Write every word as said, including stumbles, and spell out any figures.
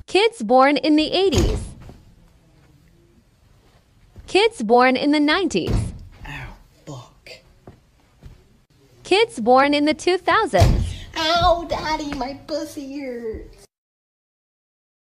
Kids born in the eighties. Kids born in the nineties. Ow, fuck. Kids born in the two thousands. Ow, Daddy, my pussy hurts.